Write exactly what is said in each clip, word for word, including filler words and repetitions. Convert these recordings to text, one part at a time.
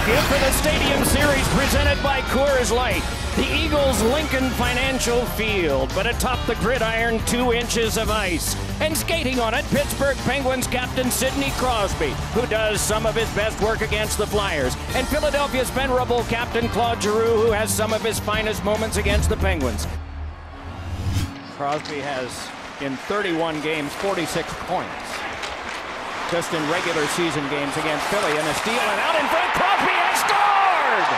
Philadelphia for the Stadium Series presented by Coors Light. The Eagles' Lincoln Financial Field, but atop the gridiron, two inches of ice. And skating on it, Pittsburgh Penguins captain Sidney Crosby, who does some of his best work against the Flyers. And Philadelphia's venerable captain Claude Giroux, who has some of his finest moments against the Penguins. Crosby has, in thirty-one games, forty-six points. Just in regular season games against Philly, and a steal, and out in front, Crosby has scored!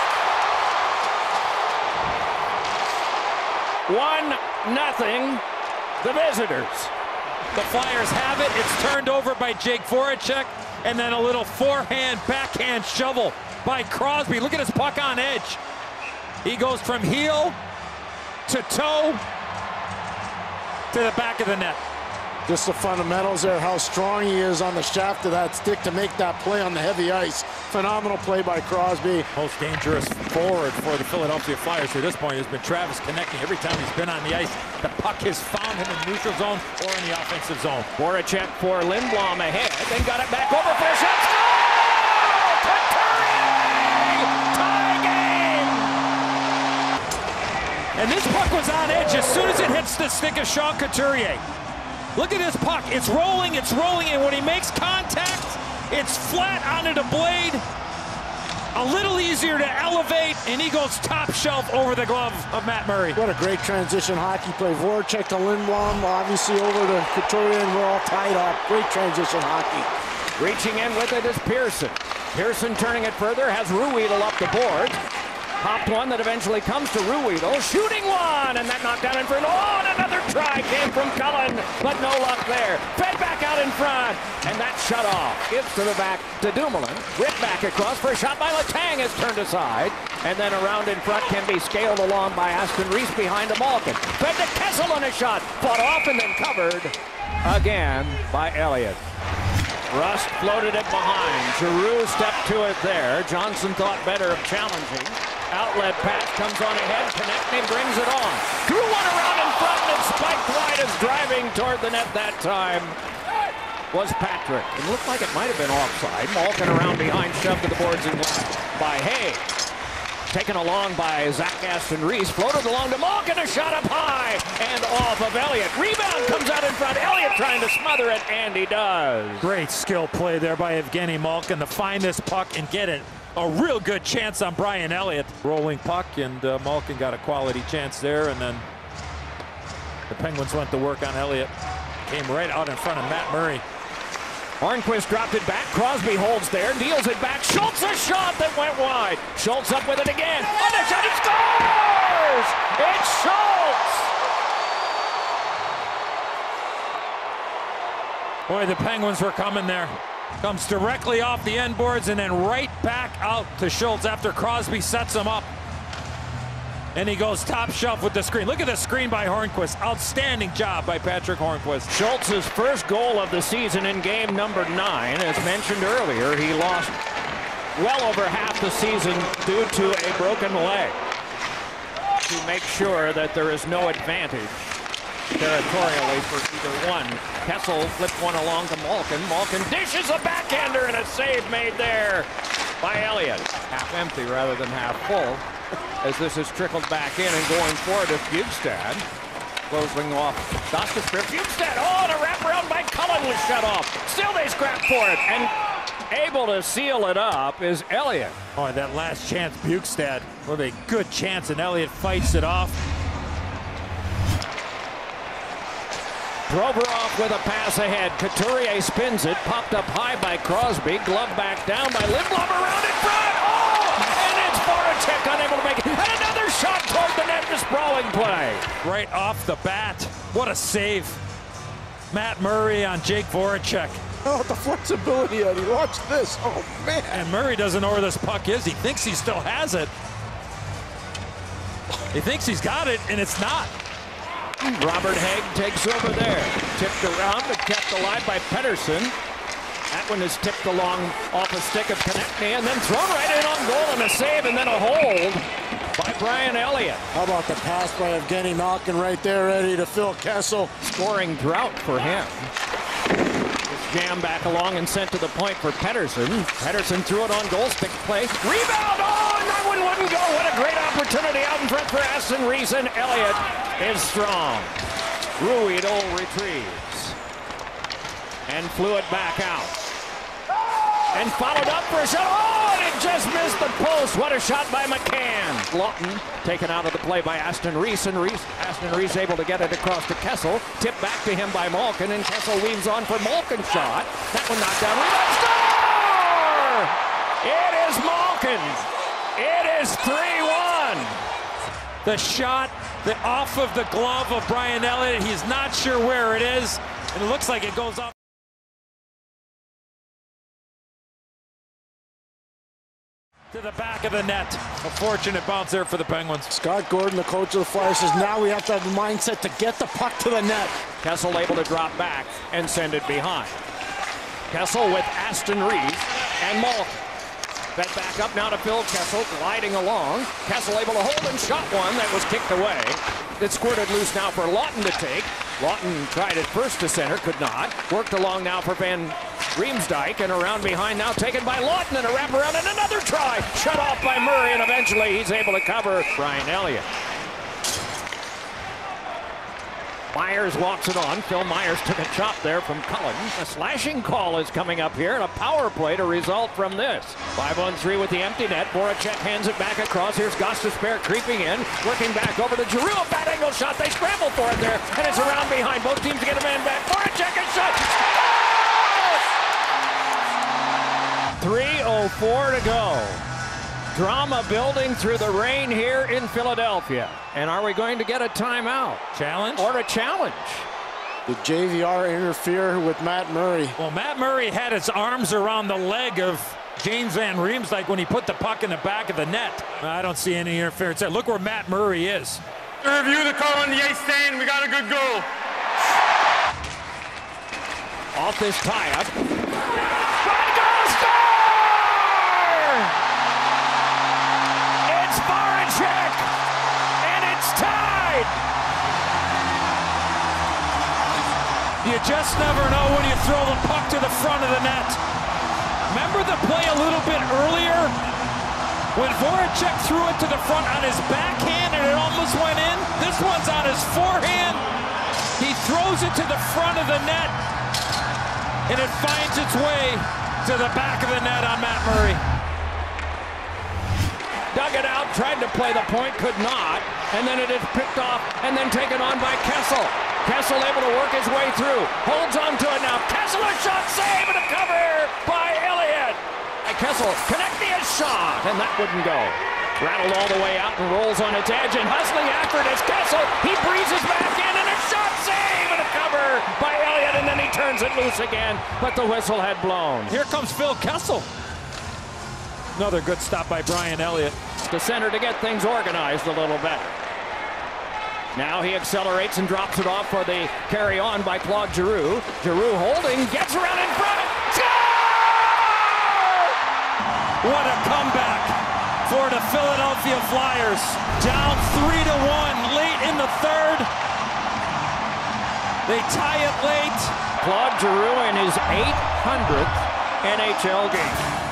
One nothing, the visitors. The Flyers have it. It's turned over by Jake Voracek, and then a little forehand, backhand shovel by Crosby. Look at his puck on edge. He goes from heel to toe to the back of the net. Just the fundamentals there, how strong he is on the shaft of that stick to make that play on the heavy ice. Phenomenal play by Crosby. Most dangerous forward for the Philadelphia Flyers to this point has been Travis connecting. Every time he's been on the ice, the puck has found him in neutral zone or in the offensive zone. Voracek for Lindblom ahead, then got it back over for a shot. Score! Tie game! And this puck was on edge as soon as it hits the stick of Sean Couturier. Look at this puck. It's rolling, it's rolling, and when he makes contact, it's flat onto the blade. A little easier to elevate, and he goes top shelf over the glove of Matt Murray. What a great transition hockey play. Voracek to Lindblom, obviously over to Couturier, and we're all tied up. Great transition hockey. Reaching in with it is Pearson. Pearson turning it further, has Ruedel up the board. Popped one that eventually comes to Ruedel, shooting one, and that knocked down in front. Oh, and another try came from Cullen, but no luck there. Fed back out in front, and that shut off. Gives to the back to Dumoulin. Ripped back across for a shot by Letang, is turned aside, and then around in front can be scaled along by Aston Reese behind a Malkin. Fed to Kessel on a shot, fought off and then covered again by Elliott. Rust floated it behind. Giroux stepped to it there. Johnson thought better of challenging. Outlet pass comes on ahead. Konechny brings it on. Drew one around in front and it spiked wide as driving toward the net that time was Patrick. It looked like it might have been offside. Malkin around behind, shoved to the boards and by Hay. Taken along by Zach Aston Reese. Floated along to Malkin. A shot up high and off of Elliott. Rebound comes out in front. Elliott trying to smother it, and he does. Great skill play there by Evgeny Malkin to find this puck and get it. A real good chance on Brian Elliott. Rolling puck, and uh, Malkin got a quality chance there, and then the Penguins went to work on Elliott. Came right out in front of Matt Murray. Hornquist dropped it back. Crosby holds there, deals it back. Schultz a shot that went wide. Schultz up with it again. On the shot, he scores! It's Schultz! Boy, the Penguins were coming there. Comes directly off the end boards and then right back out to Schultz after Crosby sets him up. And he goes top shelf with the screen. Look at the screen by Hornquist. Outstanding job by Patrick Hornquist. Schultz's first goal of the season in game number nine. As mentioned earlier, he lost well over half the season due to a broken leg. To make sure that there is no advantage territorially for either one. Kessel flipped one along to Malkin. Malkin dishes a backhander and a save made there by Elliott. Half empty rather than half full, as this is trickled back in and going forward to Bjugstad. Closing off Dostascript. Bjugstad, oh, and a wraparound by Cullen was shut off. Still they scrap for it, and able to seal it up is Elliott. Oh, that last chance, Bjugstad, with a good chance, and Elliott fights it off. Drover off with a pass ahead. Couturier spins it. Popped up high by Crosby. Glove back down by Lindblom around in front. Oh! And it's Voracek unable to make it. And another shot toward the net. The sprawling play. Right off the bat. What a save. Matt Murray on Jake Voracek. Oh, the flexibility, Eddie. Watch this. Oh, man. And Murray doesn't know where this puck is. He thinks he still has it. He thinks he's got it, and it's not. Robert Haig takes over there. Tipped around but kept alive by Pettersson. That one is tipped along off a stick of Konechny and then thrown right in on goal and a save and then a hold by Brian Elliott. How about the pass by Evgeny Malkin right there, ready to Phil Kessel. Scoring drought for him. This jammed back along and sent to the point for Pettersson. Pettersson threw it on goal, stick play. Rebound! Oh, and that one wouldn't go. What a great opportunity out in front for Aston Reese, and Elliott is strong. Ruido retrieves and flew it back out. And followed up for a shot. Oh, and it just missed the post. What a shot by McCann. Lawton taken out of the play by Aston Reese, and Reese, Aston Reese able to get it across to Kessel. Tipped back to him by Malkin, and Kessel weaves on for Malkin's shot. That one knocked down. Rebound, score! It is Malkin. It is three one. The shot the off of the glove of Brian Elliott. He's not sure where it is, and it looks like it goes off to the back of the net. A fortunate bounce there for the Penguins. Scott Gordon, the coach of the Flyers, says now we have to have the mindset to get the puck to the net. Kessel able to drop back and send it behind. Kessel with Aston Reese and Malkin. Fed back up now to Phil Kessel, gliding along. Kessel able to hold and shot one that was kicked away. It squirted loose now for Lawton to take. Lawton tried it first to center, could not. Worked along now for Van Riemsdyk, and around behind now taken by Lawton, and a wraparound and another try. Shut off by Murray, and eventually he's able to cover Brian Elliott. Myers walks it on. Phil Myers took a chop there from Cullen. A slashing call is coming up here, and a power play to result from this. five on three with the empty net. Voracek hands it back across. Here's Gostisbehere creeping in, working back over to Giroux. A bad angle shot. They scramble for it there, and it's around behind. Both teams get a man back. Voracek is shot. three oh four to go. Drama building through the rain here in Philadelphia. And are we going to get a timeout? Challenge? Or a challenge? Did J V R interfere with Matt Murray? Well, Matt Murray had his arms around the leg of James Van Riemsdyk when he put the puck in the back of the net. I don't see any interference there. Look where Matt Murray is. To review the call on the ice stand, we got a good goal. Off this tie-up. Front goal, score! It's Voracek, and it's tied! You just never know when you throw the puck to the front of the net. Remember the play a little bit earlier when Voracek threw it to the front on his backhand and it almost went in? This one's on his forehand. He throws it to the front of the net, and it finds its way to the back of the net on Matt Murray. Dug it out, tried to play the point, could not, and then it is picked off and then taken on by Kessel. Kessel able to work his way through, holds on to it now. Kessel, a shot, save, and a cover by Elliott. And Kessel connecting a shot, and that wouldn't go. Rattled all the way out and rolls on its edge, and hustling after it is Kessel. He breezes back in, and a shot, save, and a cover by Elliott, and then he turns it loose again, but the whistle had blown. Here comes Phil Kessel. Another good stop by Brian Elliott. The center to get things organized a little better. Now he accelerates and drops it off for the carry on by Claude Giroux. Giroux holding, gets around in front. Score! What a comeback for the Philadelphia Flyers. Down three to one late in the third. They tie it late. Claude Giroux in his eight hundredth N H L game.